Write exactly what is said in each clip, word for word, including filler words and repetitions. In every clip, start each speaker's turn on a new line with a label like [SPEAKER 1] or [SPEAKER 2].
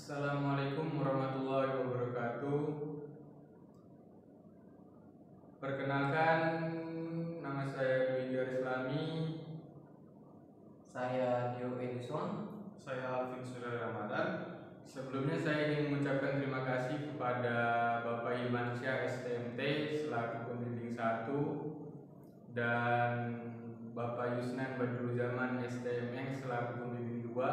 [SPEAKER 1] Assalamualaikum warahmatullahi wabarakatuh. Perkenalkan, nama saya Dwi Islami.
[SPEAKER 2] Saya Dio Edison.
[SPEAKER 3] Saya Alvin Surya Ramadan.
[SPEAKER 1] Sebelumnya saya ingin mengucapkan terima kasih kepada Bapak Ilmansyah S T M T selaku pembimbing satu dan Bapak Yusnan Badruzzaman S T M X selaku pembimbing dua.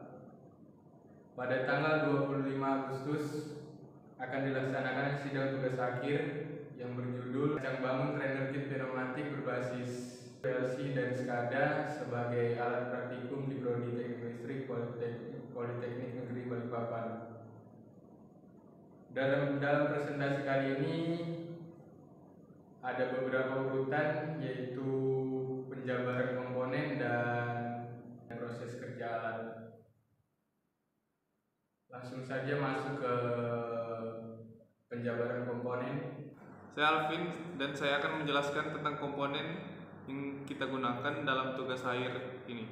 [SPEAKER 1] Pada tanggal dua puluh lima Agustus akan dilaksanakan sidang tugas akhir yang berjudul Rancang Bangun Trainer Kit Pneumatik berbasis P L C dan SCADA sebagai alat praktikum di Prodi Teknik Listrik Politeknik, Politeknik Negeri Balikpapan. Dalam dalam presentasi kali ini ada beberapa urutan, yaitu penjabaran komponen dan proses kerja alat. Langsung saja masuk ke penjabaran komponen.
[SPEAKER 3] Saya Alvin dan saya akan menjelaskan tentang komponen yang kita gunakan dalam tugas akhir ini.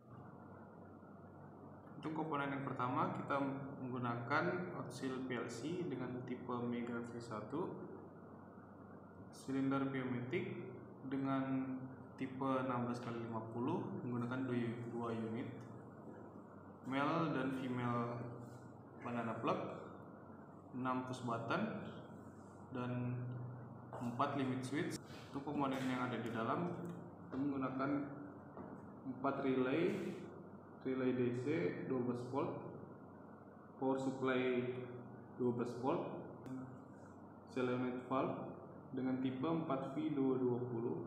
[SPEAKER 3] Untuk komponen yang pertama, kita menggunakan outsil P L C dengan tipe Mega V satu, silinder pneumatik dengan tipe enam belas kali lima puluh menggunakan dua unit, male dan female banana plug, enam push button dan empat limit switch. Untuk komponen yang ada di dalam, kita menggunakan empat relay, relay D C dua belas volt, power supply dua belas volt, solenoid valve dengan tipe empat V dua dua nol.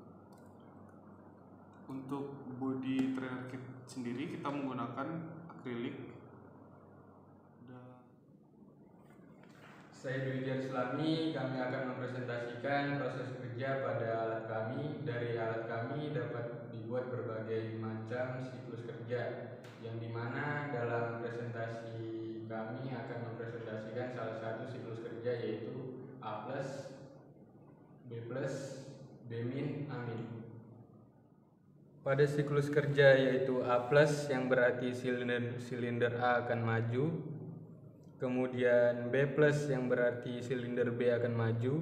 [SPEAKER 3] Untuk body trainer kit sendiri kita menggunakan akrilik.
[SPEAKER 1] Saya Dwi Islami, kami akan mempresentasikan proses kerja pada alat kami. Dari alat kami dapat dibuat berbagai macam siklus kerja, yang dimana dalam presentasi kami akan mempresentasikan salah satu siklus kerja, yaitu A plus, B plus, B min, A min. Pada siklus kerja yaitu A plus, yang berarti silinder, silinder A akan maju. Kemudian B plus yang berarti silinder B akan maju.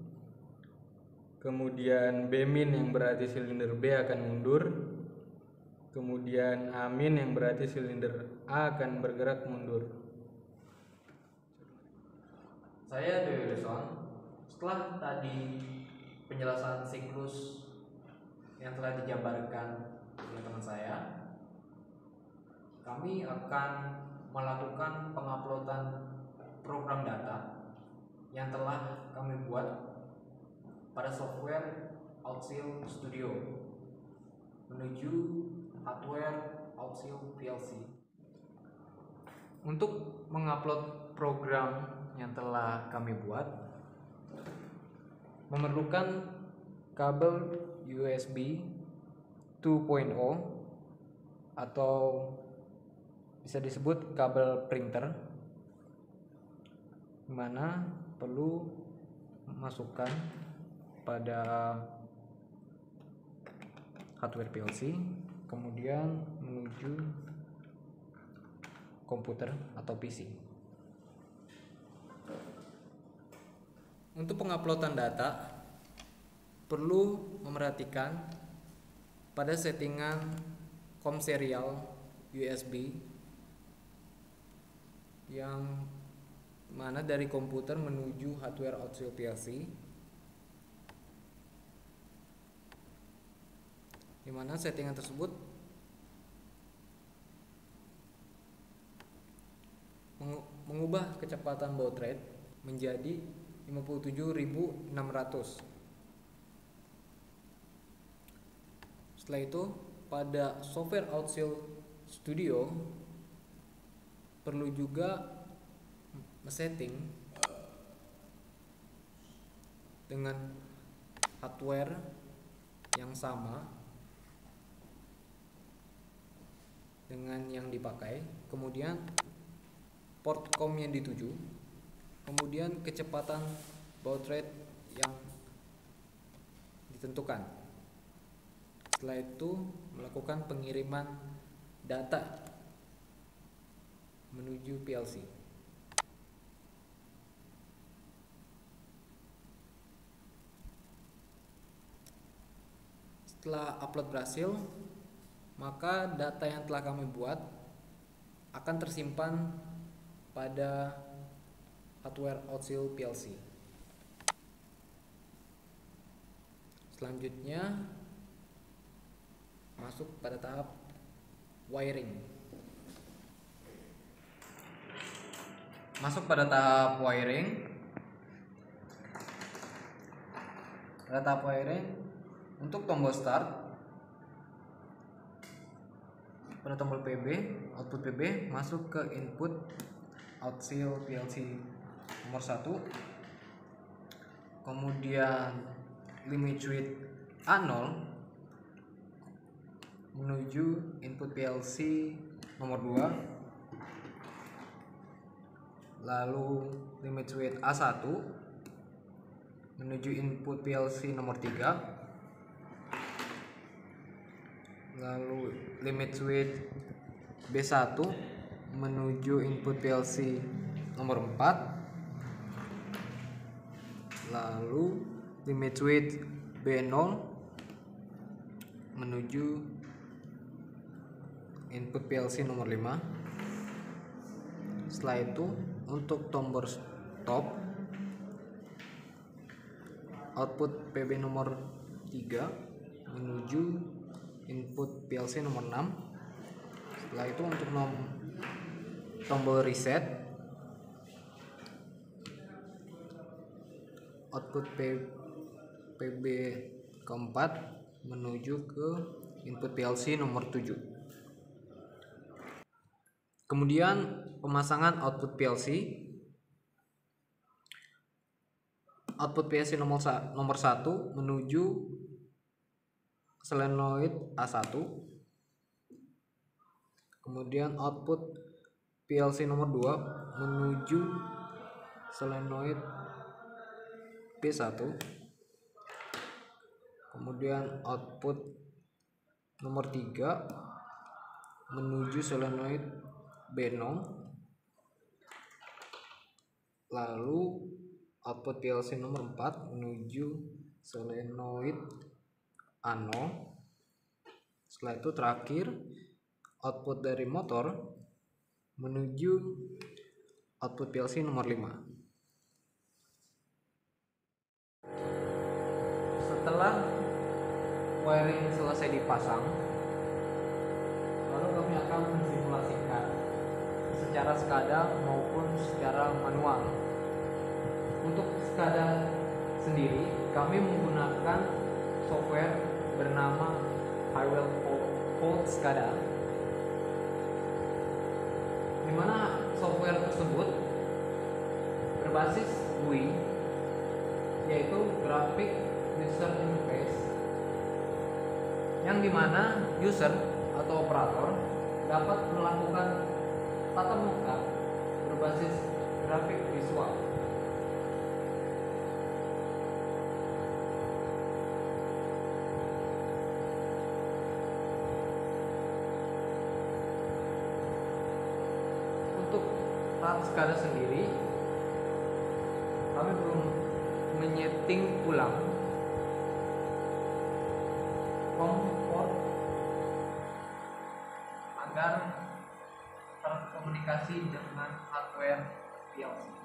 [SPEAKER 1] Kemudian B min yang berarti silinder B akan mundur. Kemudian A min yang berarti silinder A akan bergerak mundur.
[SPEAKER 2] Saya Dio Edison. Setelah tadi penjelasan siklus yang telah dijabarkan oleh teman saya, kami akan melakukan penguploadan program data yang telah kami buat pada software outsil Studio menuju hardware outsil P L C. Untuk mengupload program yang telah kami buat memerlukan kabel U S B dua titik nol atau bisa disebut kabel printer, dimana perlu memasukkan pada hardware P L C, kemudian menuju komputer atau P C. Untuk penguploadan data perlu memerhatikan pada settingan COM serial U S B yang mana dari komputer menuju hardware outsil P L C, di mana settingan tersebut mengubah kecepatan baud rate menjadi lima puluh tujuh ribu enam ratus. Setelah itu pada software outsil Studio perlu juga setting dengan hardware yang sama dengan yang dipakai, kemudian port COM yang dituju, kemudian kecepatan baud rate yang ditentukan. Setelah itu melakukan pengiriman data menuju P L C. Setelah upload berhasil, maka data yang telah kami buat akan tersimpan pada hardware Outsil P L C. Selanjutnya masuk pada tahap wiring. Masuk pada tahap wiring. Pada tahap wiring, untuk tombol start, pada tombol P B, output P B masuk ke input Outsil P L C nomor satu. Kemudian limit switch A nol menuju input P L C nomor dua. Lalu limit switch A satu menuju input P L C nomor tiga. Lalu limit switch B satu menuju input P L C nomor empat. Lalu limit switch B nol menuju input P L C nomor lima. Setelah itu, untuk tombol stop, output P B nomor tiga menuju input P L C nomor enam. Setelah itu, untuk nom tombol reset, output P PB keempat menuju ke input P L C nomor tujuh. Kemudian pemasangan output P L C. Output P L C nomor nomor satu menuju solenoid A satu. Kemudian output P L C nomor dua menuju solenoid B satu. Kemudian output nomor tiga menuju solenoid B nol. Lalu output P L C nomor empat menuju solenoid A nol. Setelah itu terakhir output dari motor menuju output P L C nomor lima. Setelah wiring selesai dipasang, lalu kami akan mensimulasikan secara SCADA maupun secara manual. Untuk SCADA sendiri, kami menggunakan software bernama Highwell Fault SCADA, di mana software tersebut berbasis G U I, yaitu Graphic User Interface, yang dimana user atau operator dapat melakukan tatap muka berbasis grafik visual. Untuk tahap SCADA sendiri, kami belum menyeting ulang kompor agar terkomunikasi dengan hardware P L C.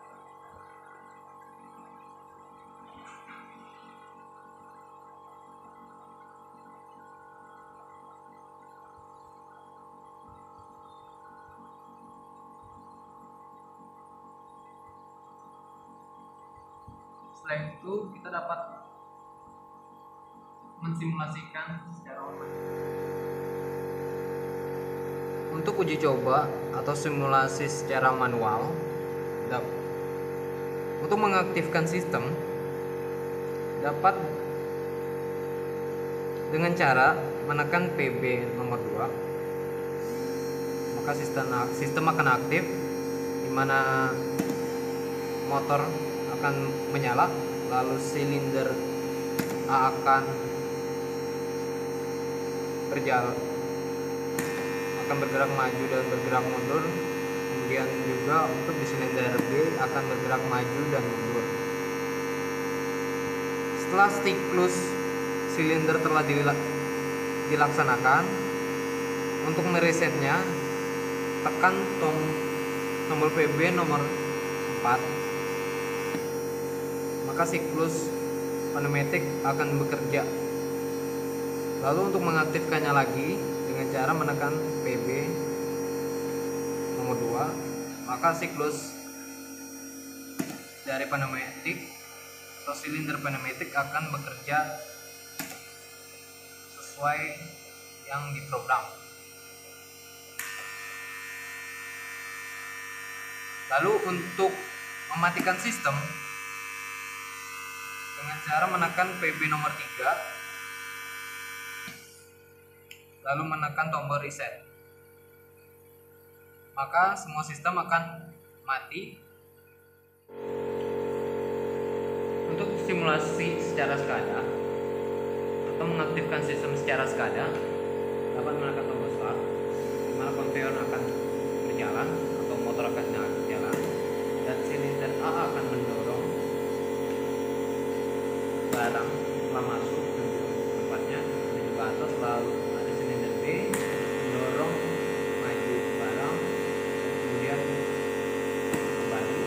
[SPEAKER 2] Setelah itu kita dapat mensimulasikan secara online. Untuk uji coba atau simulasi secara manual, untuk mengaktifkan sistem dapat dengan cara menekan P B nomor dua, maka sistem sistem akan aktif, di mana motor akan menyala, lalu silinder A akan berjalan, akan bergerak maju dan bergerak mundur, Kemudian juga untuk di silinder B akan bergerak maju dan mundur. Setelah siklus silinder telah dilaksanakan, untuk meresetnya tekan tom tombol P B nomor empat, maka siklus pneumatik akan bekerja. Lalu untuk mengaktifkannya lagi dengan cara menekan P B nomor dua, maka siklus dari pneumatik atau silinder pneumatik akan bekerja sesuai yang diprogram. Lalu untuk mematikan sistem dengan cara menekan P B nomor tiga, lalu menekan tombol reset, maka semua sistem akan mati. Untuk simulasi secara SCADA atau mengaktifkan sistem secara SCADA, dapat menekan tombol start, di mana konveyor akan berjalan atau motor akan jalan, dan silinder A akan mendorong barang setelah masuk menuju tempatnya menuju ke atas, lalu ada silinder B mendorong maju barang dan kemudian kembali,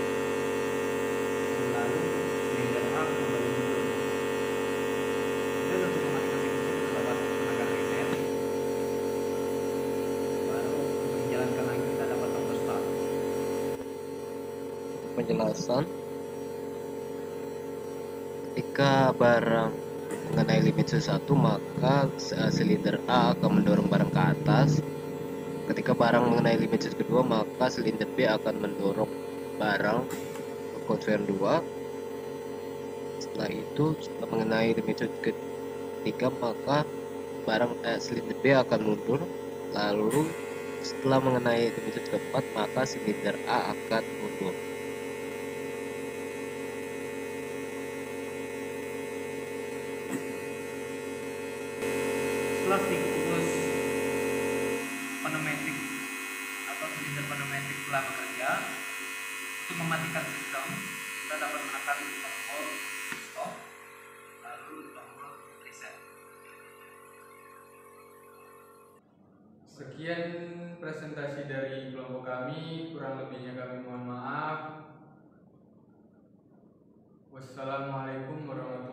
[SPEAKER 2] lalu silinder A kembali mundur. Dan untuk mematikan siklus itu dapat menekan reset, baru untuk menjalankan lagi kita dapat tombol start.
[SPEAKER 4] Penjelasan, ketika barang mengenai limit satu, maka silinder A akan mendorong barang ke atas. Ketika barang mengenai limit kedua, maka silinder B akan mendorong barang ke konveyor dua. Setelah itu, setelah mengenai limit ketiga, maka barang eh, silinder B akan mundur. Lalu setelah mengenai limit keempat, maka silinder A akan mundur.
[SPEAKER 2] Setelah siklus pneumatik atau silinder pneumatik telah bekerja, untuk mematikan sistem kita dapat menekan tombol stop lalu tombol reset.
[SPEAKER 1] Sekian presentasi dari kelompok kami, kurang lebihnya kami mohon maaf. Wassalamualaikum warahmatullahi wabarakatuh.